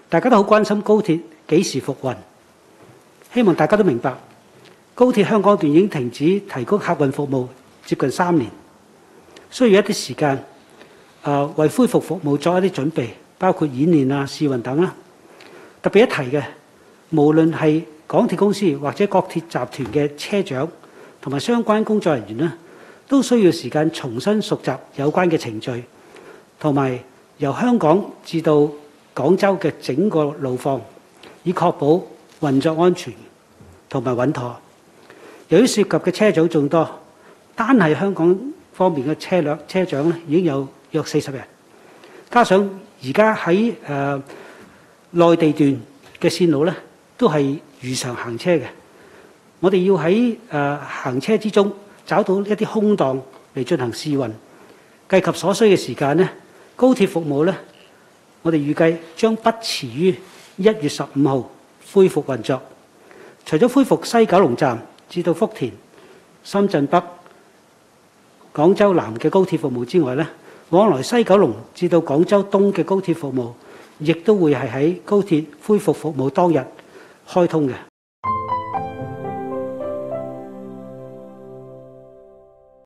大家都好關心高鐵幾時復運，希望大家都明白，高鐵香港段已經停止提供客運服務接近3年，需要一啲時間為恢復服務作一啲準備，包括演練啊、試運等啦。特別一提嘅，無論係港鐵公司或者國鐵集團嘅車長同埋相關工作人員呢，都需要時間重新熟習有關嘅程序，同埋由香港至到廣州嘅整個路況，以確保運作安全同埋穩妥。由於涉及嘅車組眾多，單係香港方面嘅車長咧已經有約40人，加上而家喺內地段嘅線路咧都係如常行車嘅，我哋要喺行車之中找到一啲空檔嚟進行試運，計及所需嘅時間呢，高鐵服務呢，我哋預計將不遲於1月15號恢復運作。除咗恢復西九龍站至到福田、深圳北、廣州南嘅高鐵服務之外呢，往來西九龍至到廣州東嘅高鐵服務，亦都會係喺高鐵恢復服務當日開通嘅。